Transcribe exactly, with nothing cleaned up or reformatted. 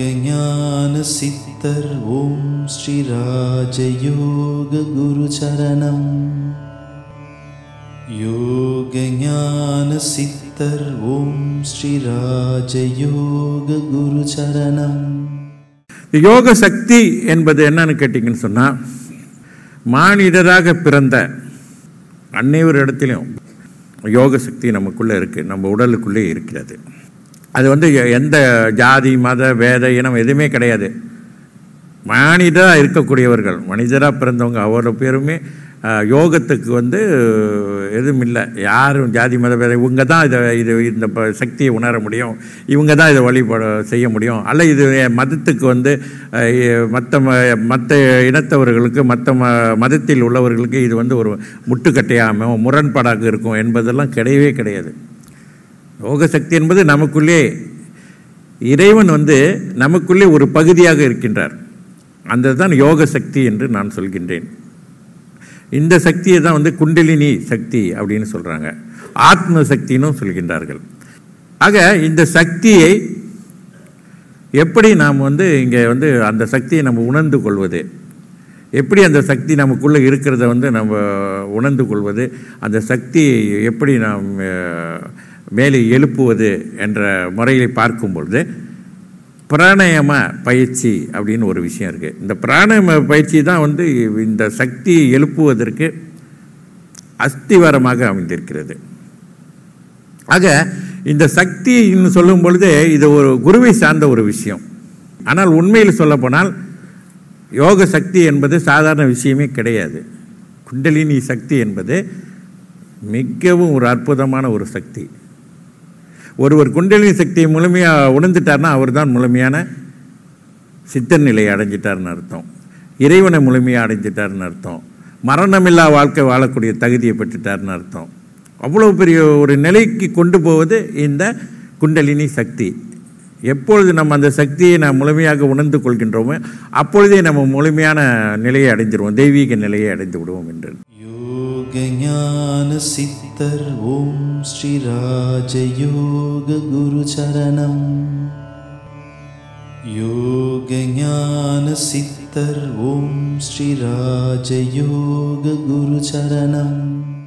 ஞான சித்தர் ஓம் ஸ்ரீ ராஜயோக குரு சரணம். யோக ஞான சித்தர் ஓம் ஸ்ரீ ராஜயோக குரு சரணம். யோக சக்தி என்பது என்னன்னு கேட்டிங்கன்னு சொன்னால், மானிடராக பிறந்த அனைவர் இடத்திலும் யோக சக்தி நமக்குள்ளே இருக்குது, நம்ம உடலுக்குள்ளே இருக்கிறது. அது வந்து எந்த ஜாதி மத வேத இனம் எதுவுமே கிடையாது. மனிதராக இருக்கக்கூடியவர்கள், மனிதராக பிறந்தவங்க அவ்வளோ பேருமே யோகத்துக்கு வந்து எதுவும் இல்லை. யாரும் ஜாதி மத வேத இவங்க தான் இதை இது இந்த சக்தியை உணர முடியும், இவங்க தான் இதை வழிபட செய்ய முடியும். அல்ல இது மதத்துக்கு வந்து மற்ற மற்ற இனத்தவர்களுக்கு மற்ற ம மதத்தில் உள்ளவர்களுக்கு இது வந்து ஒரு முட்டுக்கட்டையாம முரண்பாடாக இருக்கும் என்பதெல்லாம் கிடையவே கிடையாது. யோக சக்தி என்பது நமக்குள்ளே இறைவன் வந்து நமக்குள்ளே ஒரு பகுதியாக இருக்கின்றார். அந்த தான் யோக சக்தி என்று நான் சொல்கின்றேன். இந்த சக்தியை தான் வந்து குண்டலினி சக்தி அப்படின்னு சொல்கிறாங்க, ஆத்ம சக்தின்னு சொல்கின்றார்கள். ஆக இந்த சக்தியை எப்படி நாம் வந்து இங்கே வந்து அந்த சக்தியை நம்ம உணர்ந்து கொள்வது, எப்படி அந்த சக்தி நமக்குள்ளே இருக்கிறத வந்து நம்ம உணர்ந்து கொள்வது, அந்த சக்தியை எப்படி நாம் மேலே எழுப்புவது என்ற முறையில் பார்க்கும்பொழுது பிராணாயாம பயிற்சி அப்படின்னு ஒரு விஷயம் இருக்குது. இந்த பிராணாயாம பயிற்சி தான் வந்து இந்த சக்தியை எழுப்புவதற்கு அஸ்திவாரமாக அமைந்திருக்கிறது. ஆக இந்த சக்தி இன்னும் சொல்லும் பொழுது இது ஒரு குருவை சார்ந்த ஒரு விஷயம். ஆனால் உண்மையில் சொல்லப்போனால் யோக சக்தி என்பது சாதாரண விஷயமே கிடையாது. குண்டலினி சக்தி என்பது மிகவும் ஒரு அற்புதமான ஒரு சக்தி. ஒருவர் குண்டலினி சக்தியை முழுமையாக உணர்ந்துட்டார்னா அவர் தான் முழுமையான சித்தர் நிலையை அடைஞ்சிட்டார்னு அர்த்தம், இறைவனை முழுமையாக அடைஞ்சிட்டார்னு அர்த்தம், மரணமில்லா வாழ்க்கை வாழக்கூடிய தகுதியை பெற்றுட்டார்னு அர்த்தம். அவ்வளோ பெரிய ஒரு நிலைக்கு கொண்டு போவது இந்த குண்டலினி சக்தி. எப்பொழுது நம்ம அந்த சக்தியை நாம் முழுமையாக உணர்ந்து கொள்கின்றோமோ அப்பொழுதே நம்ம முழுமையான நிலையை அடைஞ்சிருவோம், தெய்வீக நிலையை அடைந்து விடுவோம் என்று. யோக ஞான சித்தர் ஓம் ஸ்ரீ ராஜயோக குரு சரணம். யோக ஞான சித்தர் ஓம் ஸ்ரீ ராஜயோக குரு சரணம்.